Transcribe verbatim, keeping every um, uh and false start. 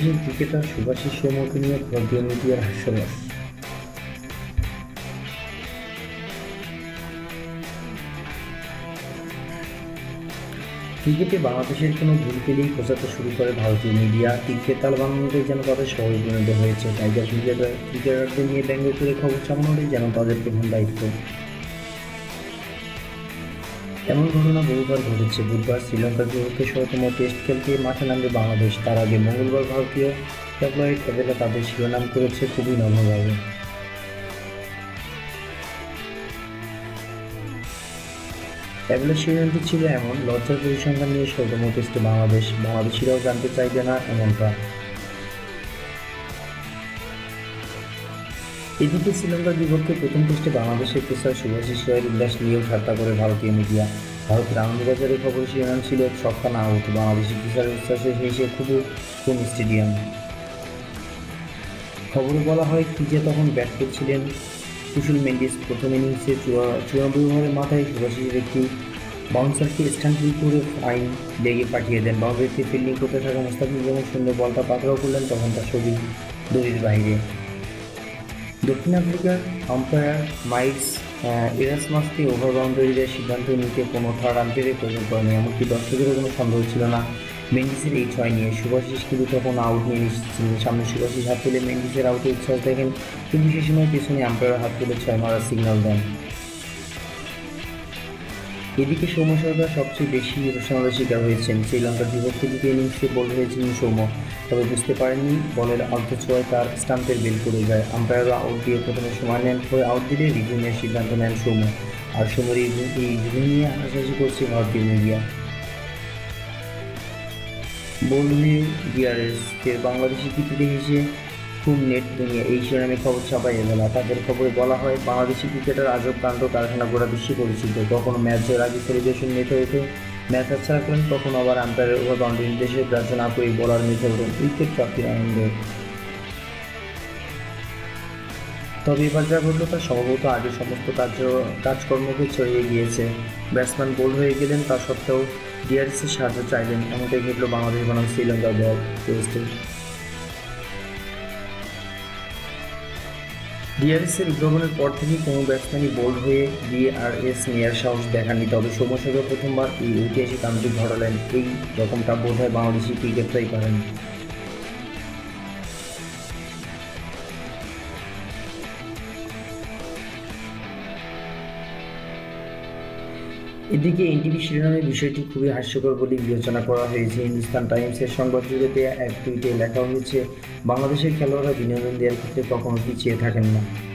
বাংলাদেশের ক্রিকেটার শুভাশিস সৌম্যকে নিয়ে ভারতীয় মিডিয়ার হাস্যরস। ক্রিকেটে বাংলাদেশের কোনো ভুল পেলেই খোঁচাতে শুরু করে ভারতীয় মিডিয়া। তীরকে তাল বানানোটাই যেন তাদের সহজ পরিণত হয়েছে। টাইগার ক্রিকেটার ক্রিকেটারদের নিয়ে ব্যঙ্গ করে খবর চালানোটাই যেন তাদের প্রধান দায়িত্ব। এমন ঘটনা বহুবার ঘটেছে। বুধবার শ্রীলঙ্কার বিপক্ষে শততম টেস্ট খেলতে মাঠে নামবে বাংলাদেশ। তার আগে মঙ্গলবার ভারতীয় ট্যাবলয়েড ট্যাবেলা তাদের শিরোনাম করেছে খুবই নম্রভাবে। ট্যাবেলার শিরোনামটি ছিল এমন: লজ্জার পরিসংখ্যান নিয়ে শততম টেস্টে বাংলাদেশ, বাংলাদেশিরাও জানতে চাইবে না এমনটা। এদিকে শ্রীলঙ্কার বিপক্ষে প্রথম টেস্টে বাংলাদেশের পেসার শুভাশিস রায়ের উল্লাস নিয়েও ঠাট্টা করে ভারতীয় মিডিয়া। ভারতের আনন্দবাজারের খবর শিরোনাম ছিল ছক্কা না আউট, বাংলাদেশি পেসারের উচ্ছ্বাসে হেসে খুবই কম স্টেডিয়াম। খবরে বলা হয়, ক্রিজে তখন ব্যাট করছিলেন কুশল মেন্ডিস। প্রথম ইনিংসে চুরানব্বই ওভারের মাথায় শুভাশিসের একটি বাউন্সারকে স্ট্যান্ডিং করে ফাইন লেগে পাঠিয়ে দেন। বাউন্ডারিতে ফিল্ডিং করতে থাকা মুস্তাফিজ যখন সুন্দর বলটা পাকড়াও করলেন, তখন তার ছবি দড়ির বাইরে। দক্ষিণ আফ্রিকার আম্পায়ার মাইটস এরাসমাসকে ওভার বাউন্ডারি দেওয়ার সিদ্ধান্ত নিতে কোনো থার্ড আম্পায়ারের প্রয়োজন পড়েনি। এমনকি দর্শকেরও কোনো সন্দেহ ছিল না মেন্ডিসের এই ছয় নিয়ে। শুভাশিস কিন্তু তখন আউট নিয়ে নিশ্চিত। সামনে শুভাশিস হাত তুলে মেন্ডিসের আউটে উচ্ছ্বাস দেখেন, কিন্তু সে সময় পেছনে আম্পায়ার হাত তুলে ছয় মারার সিগন্যাল দেন। এদিকে সৌম্য সরকার সবচেয়ে বেশি রোশনালের শিকার হয়েছেন। শ্রীলঙ্কার বিপক্ষে দ্বিতীয় ইনিংসে বল হয়েছিলেন সৌম্য, তবে বুঝতে পারেননি বলের আলতো ছোঁয়ায় তার স্টাম্পের বেল পড়ে যায়। আম্পায়াররা আউট দিয়ে প্রথমে সময় নেন, পরে আউট দিলে রিভিউ নেওয়ার সিদ্ধান্ত নেন সৌম্য। আর সৌম্যের এই রিভিউ নিয়ে হাসাহাসি করছে ভারতীয় মিডিয়া। বোল্ড হয়ে ডিআরএস ফের বাংলাদেশি ক্রিকেটে হেসে খুব নেট দুনিয়া, এই শিরোনামে খবর ছাপাই এবেলা। তাদের খবরে বলা হয়, বাংলাদেশি ক্রিকেটার আজব কাণ্ড কারখানা গোড়া বিশ্বে পরিচিত। কখনো ম্যাচ জয়ের আগে সেলিব্রেশন মেতে ওঠে, ম্যাচ হাতছাড়া করেন, কখনো আবার আম্পায়ারের ওভার বাউন্ডারি নির্দেশে গ্রাহ্য না করে বলার মেতে ওঠেন উইকেট প্রাপ্তির আনন্দে। তবে এবার যা ঘটল তা সম্ভবত আগে সমস্ত কার্য কাজকর্মকে ছড়িয়ে গিয়েছে। ব্যাটসম্যান বোল্ড হয়ে গেলেন, তা সত্ত্বেও ডিআরএসের সাহায্য চাইলেন। এমনটাই ঘটল বাংলাদেশ বনাম শ্রীলঙ্কার দল টেস্টে। ডিআরএসের উদ্ভাবনের পর থেকেই কোনো ব্যাটসম্যানই বোল্ড হয়ে ডিআরএস নেওয়ার সাহস দেখাননি। তবে সৌম্য সরকার প্রথমবার এই ঐতিহাসিক কাণ্ডটি ঘটালেন। এই রকমটা বোধ হয় বাংলাদেশি ক্রিকেটারই পারেন। এদিকে এনটিভি শিরোনামের বিষয়টি খুবই হাস্যকর বলে বিবেচনা করা হয়েছে। হিন্দুস্তান টাইমসের সংবাদ জুড়ে দেওয়া এক টুইটে লেখা হয়েছে, বাংলাদেশের খেলোয়াড়রা বিনোদন দেওয়ার ক্ষেত্রে কখনো পিছিয়ে থাকেন না।